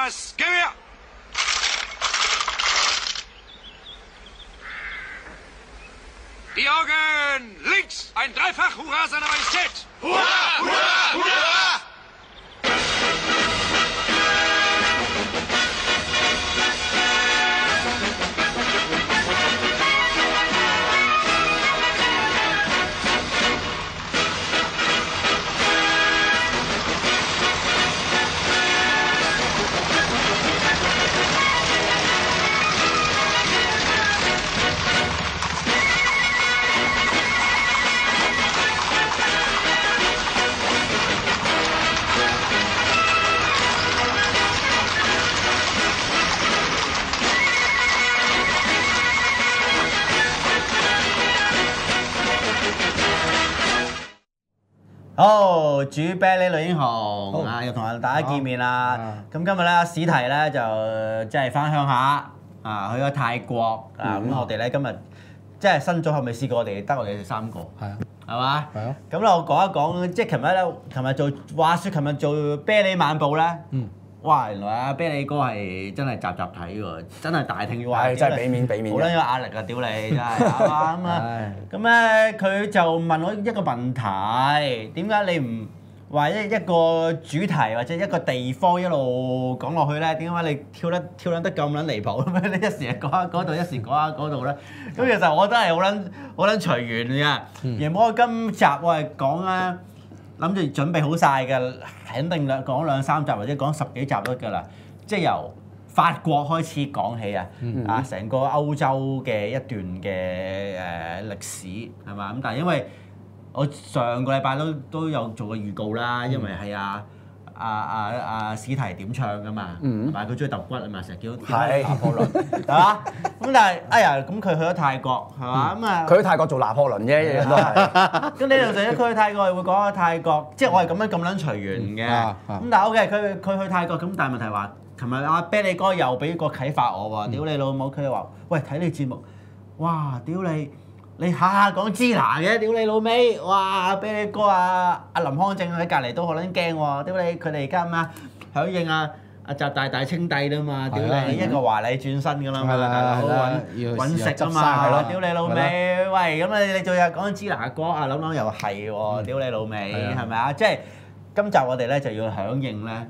Gas, gib her! Die Augen links! Ein Dreifach Hurra seiner Majestät! Hurra! Hurra! Hurra! 好，主啤呢女英雄啊，又同大家見面啦。咁今日咧史提咧就即係翻鄉下啊，去咗泰國啊。咁我哋咧今日即係新組合未試過，我哋得我哋三個， 係啊， 係嘛？ 係啊。 咁咧我講一講，即係琴日做話説，琴日做啤梨晚報咧。哇！原來阿啤梨哥係真係集集睇喎，真係大聽話。 真係俾面俾面。 好撚有壓力啊！屌你真係啱啊！咁咧佢就問我一個問題：點解你唔話一個主題或者一個地方一路講落去咧？點解你跳撚得咁撚離譜咁樣？你一時講下嗰度，一時講下嗰度咧？咁其實我真係好撚隨緣㗎。原本我今集我係講咧。諗住準備好晒㗎，肯定講兩三集或者講10幾集都㗎啦。即係由法國開始講起啊，啊成個歐洲嘅一段嘅歷史係嘛？咁但係因為我上個禮拜都有做過預告啦，因為係史提點唱㗎嘛，係咪佢中意揼骨啊嘛，成日叫拿破崙係嘛？咁但係哎呀，咁佢去咗泰國係嘛？咁啊佢去泰國做拿破崙啫，一樣都係。 咁你又成日佢去泰國會講下泰國，即係我係咁撚隨緣嘅。咁但係 OK，佢去泰國咁，但係問題話，琴日阿啤梨哥又俾個啟發我喎，屌你老母！佢話：喂，睇你節目，哇！屌你下下講支那嘅，屌你老味！哇！啤梨哥阿林康正喺隔離都好撚驚喎，屌你！佢哋而家咩啊？響應阿習大大稱帝啦嘛，屌你！一個華麗轉身㗎啦嘛，大佬揾食啊嘛，屌你老味！喂，咁你做日講支那歌啊，諗又係喎，屌你老味，係咪啊？即係今集我哋咧就要響應咧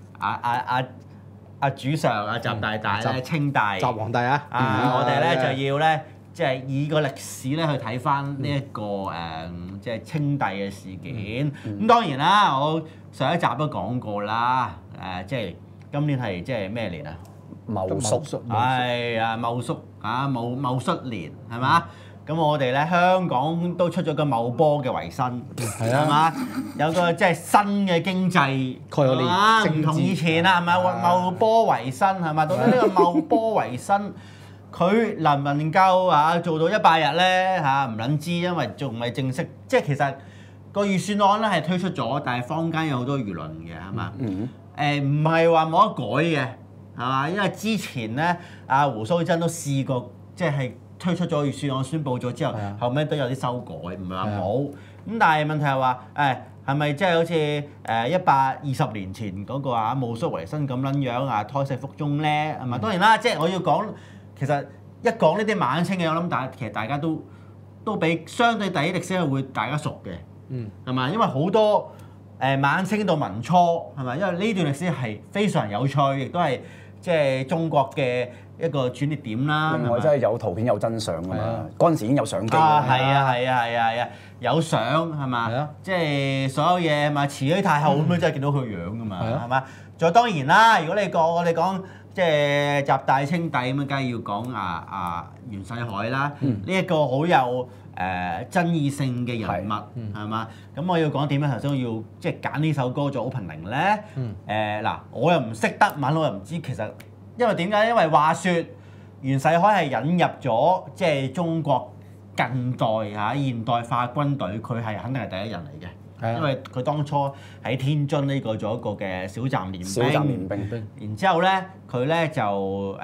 主上習大大咧稱帝， 習皇帝啊！ 我哋咧就要咧。即係以個歷史咧去睇翻呢一個即係稱帝嘅事件。咁當然啦，我上一集都講過啦。即係今年係即係咩年啊？ 戊戌， 係啊，戊戌啊，戊戌年係嘛？咁我哋咧香港都出咗個貿波嘅維新，係嘛？有個即係新嘅經濟概念， 唔同以前啦，係咪？貿波維新係嘛？到底呢個貿波維新？佢能唔能夠做到100日咧嚇？唔撚知，因為仲未正式，即係其實個預算案咧係推出咗，但係坊間有好多輿論嘅係嘛？唔係話冇得改嘅係嘛？因為之前咧胡鬚珍都試過，即係推出咗預算案宣佈咗之後，後尾都有啲修改，唔係話冇。咁但係問題係話係咪即係好似120年前嗰個戊戌維新咁撚樣胎死腹中咧？係咪？當然啦，即係我要講。其實一講呢啲晚清嘅，我諗其實大家都比相對第一歷史係會大家熟嘅，係嘛？因為好多晚清到民初係咪？因為呢段歷史係非常有趣，亦都係即係中國嘅一個轉捩點啦。 另外真係有圖片有真相㗎嘛，嗰陣時已經有相機啦。 係啊，有相係嘛？即係所有嘢係嘛？慈禧太后咁樣真係見到佢樣㗎嘛？係嘛？仲有當然啦，如果我哋講。即係習大稱帝咁啊，梗係要講袁世凱啦，呢一個好有爭議性嘅人物係嘛？咁我要講點咧？頭先我要即係揀呢首歌做 opening 咧。嗱，我又唔識德文，我又唔知其實因為點解？因為話説袁世凱係引入咗即係中國近代現代化軍隊，佢係肯定係第一人嚟嘅。因為佢當初喺天津呢個做一個嘅小站練兵，然之後咧佢咧就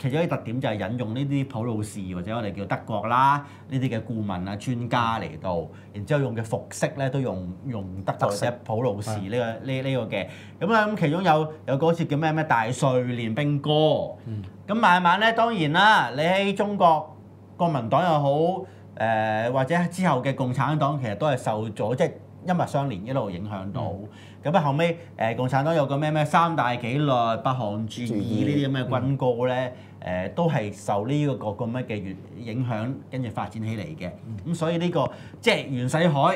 其中一個特點就係引用呢啲普魯士或者我哋叫德國啦呢啲嘅顧問啊專家嚟到，然之後用嘅服飾咧都用德國或者普魯士呢個嘅，咁其中有嗰次叫咩大歲練兵歌，咁慢慢咧當然啦，你喺中國國民黨又好或者之後嘅共產黨其實都係受咗即係一脈相連一路影響到。咁後尾共產黨有個咩三大紀律、八項注意呢啲咁嘅軍歌咧，都係受呢個咁樣嘅影響，跟住發展起嚟嘅。咁所以呢個即係袁世凱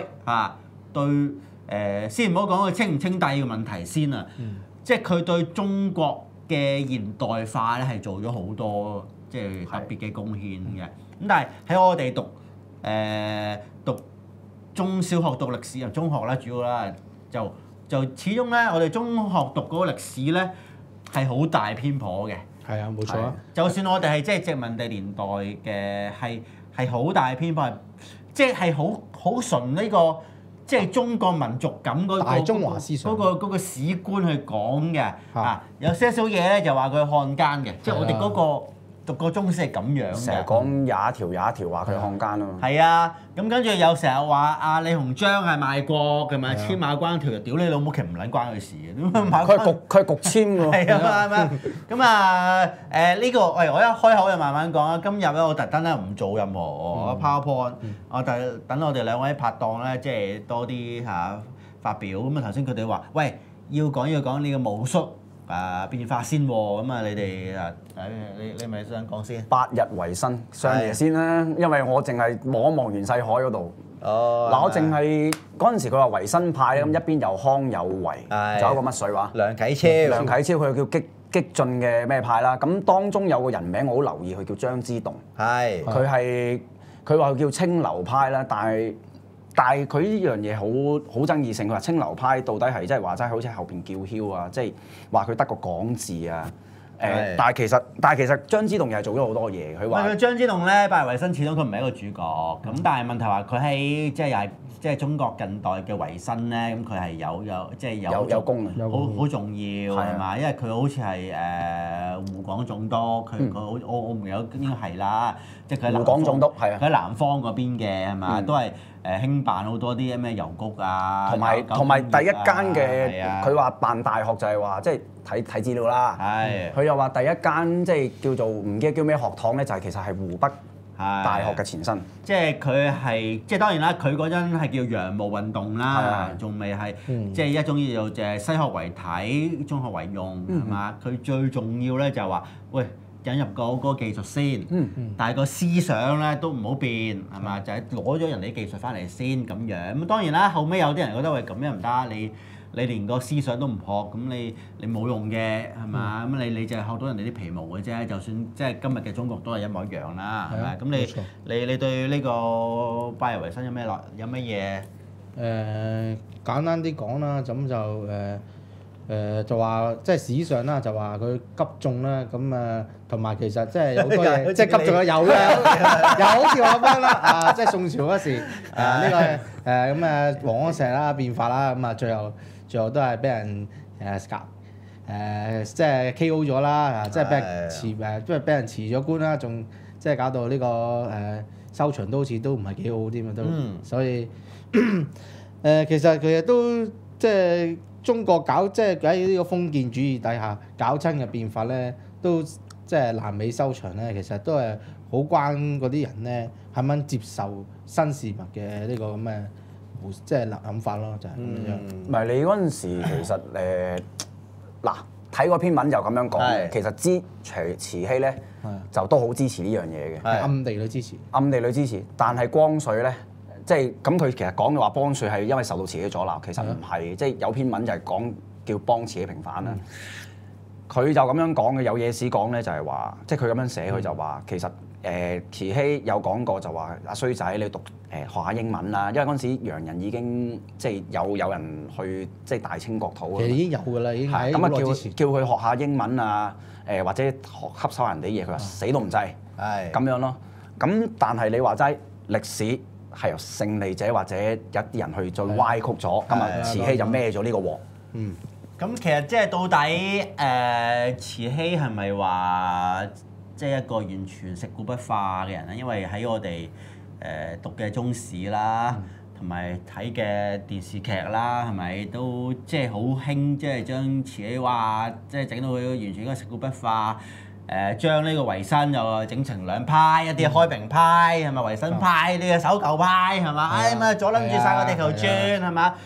對先唔好講佢清唔清帝嘅問題先啊，即係佢對中國嘅現代化咧係做咗好多即係特別嘅貢獻嘅。咁但係喺我哋讀中小學讀歷史啊，中學啦主要啦就始終咧，我哋中學讀嗰個歷史咧係好大偏頗嘅。 係啊，冇錯啊。 就算我哋係即係殖民地年代嘅，係好大偏頗，即係好純呢個即係中國民族感嗰個大中華思想嗰個史觀去講嘅。有些少嘢咧就話佢漢奸嘅，即係我哋嗰個讀個中史係咁樣嘅。 成日講廿一條話佢漢奸啊嘛。 係啊，咁跟住又成日話阿李鴻章係賣國嘅嘛，簽馬關條，屌你老母，其實唔撚關佢事嘅，點解馬關？ 佢係焗簽㗎喎。 係啊嘛，咁呢個我一開口就慢慢講啦。今日咧我特登咧唔做任何PowerPoint，我等我哋兩位拍檔咧，即係多啲發表。咁頭先佢哋話，喂，要講呢個武術變化先喎。咁你哋你咪想講先 8日維新上嚟先啦，因為我淨係望一望袁世凱嗰度。嗱，我淨係嗰陣時佢話維新派咧，咁一邊有康有為，仲有一個乜水話？ 梁啟超佢又叫激進嘅咩派啦？咁當中有個人名我好留意，佢叫張之洞。佢話佢叫清流派啦，但係佢呢樣嘢好爭議性。佢話清流派到底係即係話齋好似後邊叫囂啊，即係話佢得個講字啊。但係其實張之洞又係做咗好多嘢。佢話張之洞咧，8日維新始終佢唔係一個主角。咁但係問題話佢喺即係又係即係中國近代嘅維新咧，咁佢係有功好重要係嘛？因為佢好似係湖廣總督，佢我唔記得應該係啦，即係佢湖廣總督係啊， 佢喺南方嗰邊嘅係嘛，都係興辦好多啲咩郵局啊， 同埋第一間嘅佢話辦大學就係話即係睇資料啦。佢又話第一間即係叫做唔記得叫咩學堂咧，就係其實係湖北大學嘅前身。 即係佢係即係當然啦，佢嗰陣係叫洋務運動啦，仲未係即係一種叫做就係西學為體，中學為用係嘛？佢最重要咧就係話喂，引入嗰個技術先，但係個思想咧都唔好變係嘛？就係攞咗人哋啲技術翻嚟先咁樣。咁當然啦，後尾有啲人覺得喂咁樣唔得，你連個思想都唔學，咁你冇用嘅係嘛？咁你就係學到人哋啲皮毛嘅啫。就算即係今日嘅中國都係一模一樣啦，係咪？咁你對呢個8日維新有乜嘢？ 簡單啲講啦，咁就話即係史上啦，就話佢急中啦，咁同埋其實即係有好多嘢，即係急中有嘅，又好似我咁樣啦，即係宋朝嗰時呢個咁王安石啦變法啦，咁最後都係俾人即係 K.O. 咗啦，即係俾人即係俾人辭咗官啦，仲即係搞到呢個收場都好似都唔係幾好添啊都，所以其實都即係。中國搞即係喺呢個封建主義底下搞親嘅變法咧，都即係爛尾收場咧。其實都係好關嗰啲人咧，係咪接受新事物嘅呢個咁嘅即係諗法咯，就係咁樣。 唔係你嗰陣時其實嗱睇嗰篇文就咁樣講嘅，其實慈禧咧就都好支持呢樣嘢嘅， 暗地裏支持。 暗地裏支持，但係光緒咧。即係咁，佢其實講嘅話幫帥係因為受到慈禧阻撓，其實唔係，即係有篇文就係講叫幫慈禧平反啦。佢就咁樣講嘅，有野史講咧就係話，即係佢咁樣寫，佢就話其實慈禧有講過就話阿衰仔你讀學下英文啦，因為嗰陣時洋人已經即係有人去即係大清國土。 其實已經有㗎啦，已經喺咁啊叫佢學下英文啊，或者吸收人哋啲嘢，佢話死都唔制，咁樣咯。咁但係你話齋歷史。係由勝利者或者有啲人去再歪曲咗，咁啊慈禧就孭咗呢個鑊。 咁其實即係到底慈禧係咪話即係一個完全食古不化嘅人啦，因為喺我哋讀嘅中史啦，同埋睇嘅電視劇啦，係咪都即係好興，即係將慈禧話即係整到佢完全應該食古不化。將呢個維新又整成兩派，一啲開明派係咪維新派，啲嘅守舊派係嘛？哎咪阻撚住晒個地球轉係嘛？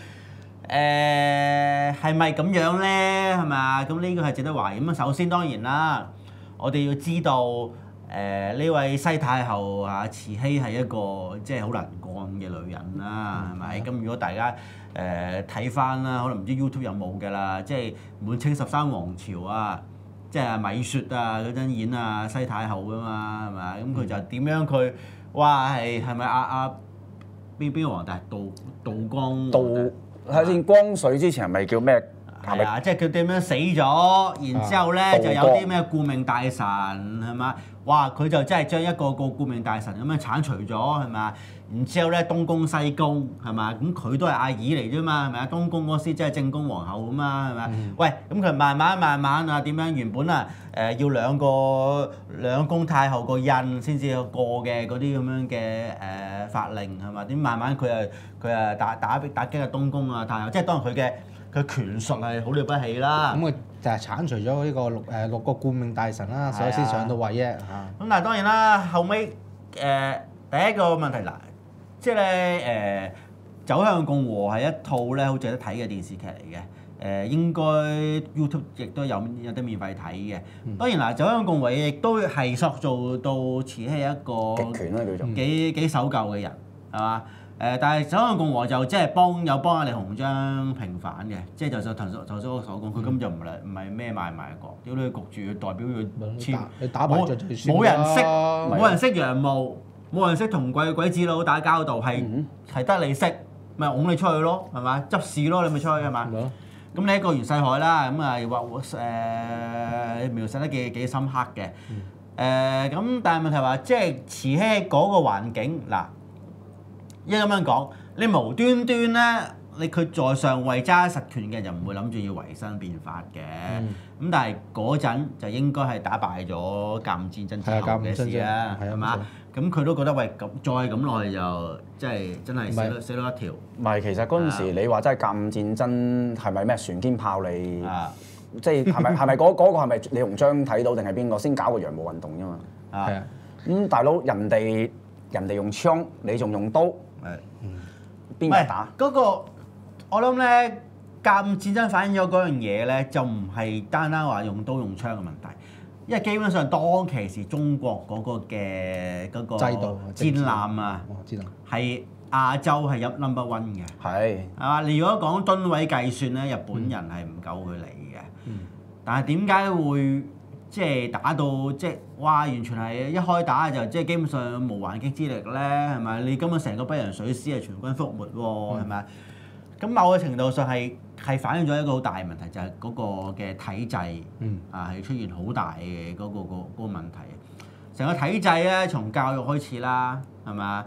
係咪咁樣咧？係嘛？咁呢個係值得懷疑。咁首先當然啦，我哋要知道呢位西太后啊慈禧係一個即係好能幹嘅女人啦，係咪？咁如果大家睇翻啦，可能唔知 YouTube 有冇㗎啦，即係滿清13王朝啊。即係米雪啊嗰陣演啊西太后㗎嘛係咪？咁佢就點樣佢哇係咪邊個皇帝？道光睇先光緒之前係咪叫咩？ 係啊，即係佢點樣死咗，然之後咧就有啲咩顧命大臣係嘛？哇！佢就真係將一個顧命大臣咁樣剷除咗係嘛？然之後咧東宮西宮係嘛？咁佢都係阿姨嚟啫嘛係咪啊？東宮嗰時即係正宮皇后啊嘛係咪？喂，咁佢慢慢啊點樣原本啊要兩宮太后個印先至過嘅嗰啲咁樣嘅法令係嘛？點慢慢佢啊打擊啊東宮啊太后，即係當然佢權術係好了不起啦。 咁佢就係剷除咗呢個六個顧命大臣啦，所以先上到位啫。 咁但係當然啦，後尾第一個問題嗱，即係咧走向共和係一套咧好值得睇嘅電視劇嚟嘅。應該 YouTube 亦都有得免費睇嘅。當然嗱，走向共和亦都係塑造到慈禧一個極權啦叫做幾守舊嘅人係嘛？但係走向共和就即係幫阿李鴻章平反嘅，即係就頭先我所講，佢根本就唔係咩賣國，屌你焗住佢代表佢簽， 你打敗就算冇人識洋務，冇人識同鬼子佬打交道，係得你識，咪擁你出去咯，係嘛？執事咯，你咪出去係嘛？咁你一個袁世凱啦，咁啊話描述得幾深刻嘅，咁但係問題話即係慈禧嗰個環境嗱。因為咁樣講，你無端端咧，佢在上位揸實權嘅人就唔會諗住要維新變法嘅。咁但係嗰陣就應該係打敗咗甲午戰爭之後嘅事啦，係嘛？咁佢都覺得喂，咁再咁落去就真係死咗一條。 唔係，其實嗰陣時你話真係甲午戰爭係咪咩船堅炮利？即係係咪嗰個係咪李鴻章睇到定係邊個先搞個洋務運動啫嘛？ 係啊。 咁大佬人哋用槍，你仲用刀？邊個打？ 嗰個我諗咧，甲午戰爭反映咗嗰樣嘢咧，就唔係單話用刀用槍嘅問題，因為基本上當其時中國嗰個嘅嗰個制度戰艦啊，係亞洲係number one 嘅，係嘛？你如果講噸位計算咧，日本人係唔夠佢嚟嘅，但係點解會？即係打到即係哇！完全係一開打就即係基本上無還擊之力咧，係咪？你根本成個北洋水師係全軍覆沒喎，係咪？咁某個程度上係反映咗一個好大嘅問題，就係嗰個嘅體制係出現好大嘅嗰個問題。成個體制咧，從教育開始啦，係嘛？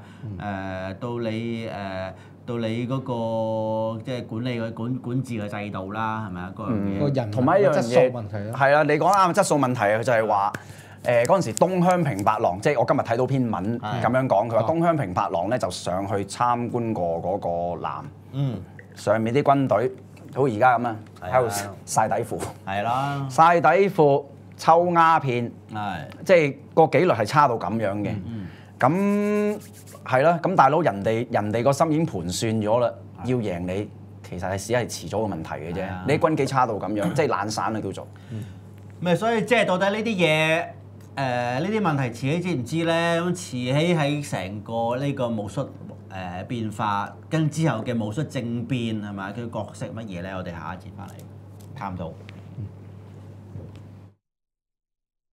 到你嗰個即係管理嘅管治嘅制度啦，係咪啊？嗰樣嘢。 個人同埋一樣嘢質素問題咯。 係啊，你講啱質素問題啊，佢就係話嗰陣時東鄉平八郎，即係我今日睇到篇文咁樣講，佢話東鄉平八郎咧就上去參觀過嗰個艦，上面啲軍隊好似而家咁啊，喺度曬底褲，係啦，曬底褲抽鴉片，即係個紀律係差到咁樣嘅，咁。係啦，咁大佬人哋個心已經盤算咗啦，要贏你其實係遲早嘅問題嘅啫。你啲軍紀差到咁樣，即係懶散啦叫做。 咪所以即係到底呢啲嘢呢啲問題，慈禧知唔知咧？咁慈禧喺成個呢個戊戌變化跟之後嘅戊戌政變係咪？佢角色乜嘢咧？我哋下一節翻嚟探討。